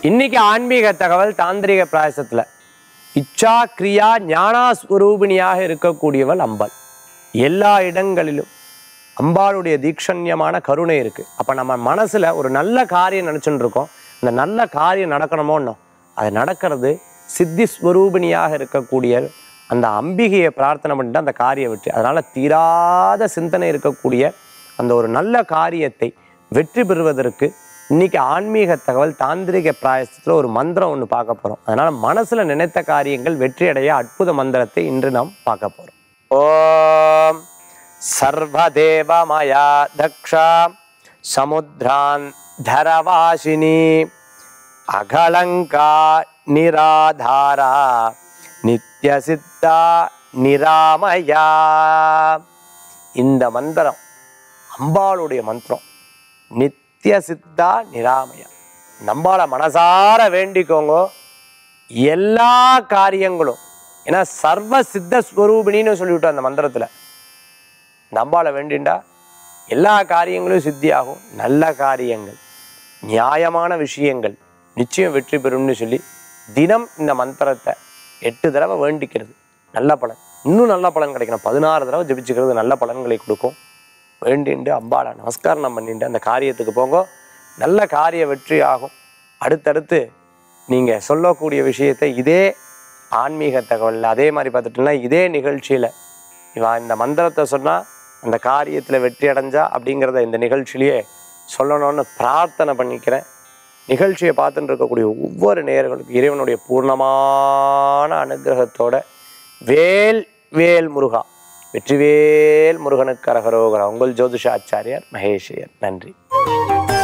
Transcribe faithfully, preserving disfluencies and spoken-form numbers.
இன்னைக்கு ஆன்மீக தகவல் தாந்திரிக பிராயசத்துல இச்சா கிரியா ஞானாஸ்வரூபிணியாக இருக்கக்கூடியவள் அம்பாள். எல்லா இடங்களிலும் அம்பாளுடைய தீக்ஷண்யமான கருணை இருக்கு. அப்ப நம்ம மனசுல ஒரு நல்ல காரியம் நினைச்சுட்டு இருக்கோம், இந்த நல்ல காரியம் நடக்கணுமோன்னு அது நடக்கிறது சித்தி ஸ்வரூபிணியாக இருக்கக்கூடிய அந்த அம்பிகையை பிரார்த்தனை பண்ணிட்டு அந்த காரியம் வெற்றி. அதனால தீராத சிந்தனை இருக்கக்கூடிய அந்த ஒரு நல்ல காரியத்தை வெற்றி பெறுவதற்கு இன்னைக்கு ஆன்மீக தகவல் தாந்திரிக பிராயசத்தில் ஒரு மந்திரம் ஒன்று பார்க்க போகிறோம். அதனால் மனசில் நினைத்த காரியங்கள் வெற்றியடைய அற்புத மந்திரத்தை இன்று நாம் பார்க்க போகிறோம். ஓம் சர்வதேவமயா தக்ஷா சமுத்ரான் தரவாசினி அகலங்கா நிராதாரா நித்யசித்தா நிராமயா. இந்த மந்திரம் அம்பாளுடைய மந்திரம். நித்திய சித்தா நிராமயா. நம்பால மனசார வேண்டிக்கோங்க, எல்லா காரியங்களும். ஏன்னா சர்வ சித்த ஸ்வரூபிணின்னு சொல்லிவிட்டோம் அந்த மந்திரத்துல. நம்பால வேண்டிண்டா எல்லா காரியங்களும் சித்தியாகும். நல்ல காரியங்கள், நியாயமான விஷயங்கள் நிச்சயம் வெற்றி பெறும்னு சொல்லி தினம் இந்த மந்திரத்தை எட்டு தடவை வேண்டிக்கிறது நல்ல பலன். இன்னும் நல்ல பலன் கிடைக்கணும், பதினாறு தடவை ஜபிச்சுக்கிறது நல்ல பலன்களை கொடுக்கும். வேண்டிண்டு அம்பாளை நமஸ்காரம் பண்ணிட்டு அந்த காரியத்துக்கு போங்க, நல்ல காரிய வெற்றி ஆகும். அடுத்தடுத்து நீங்கள் சொல்லக்கூடிய விஷயத்தை இதே ஆன்மீக தகவலில் அதே மாதிரி பார்த்துட்டோம்னா இதே நிகழ்ச்சியில் இவா இந்த மந்திரத்தை சொன்னால் அந்த காரியத்தில் வெற்றி அடைஞ்சா அப்படிங்கிறத இந்த நிகழ்ச்சியிலேயே சொல்லணும்னு பிரார்த்தனை பண்ணிக்கிறேன். நிகழ்ச்சியை பார்த்துட்டு இருக்கக்கூடிய ஒவ்வொரு நேயர்களுக்கும் இறைவனுடைய பூர்ணமான அனுகிரகத்தோட வேல் வேல் முருகா, வெற்றிவேல் முருகனுக்கு அரகரோகரா. உங்கள் ஜோதிஷ ஆச்சாரியார் மகேஷையர். நன்றி.